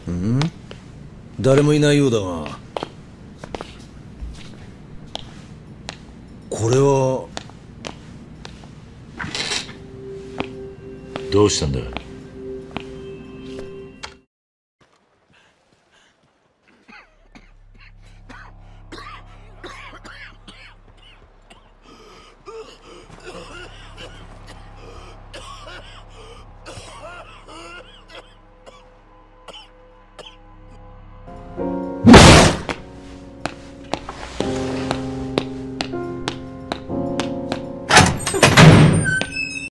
誰もいないようだが、これは。 どうしたんだ？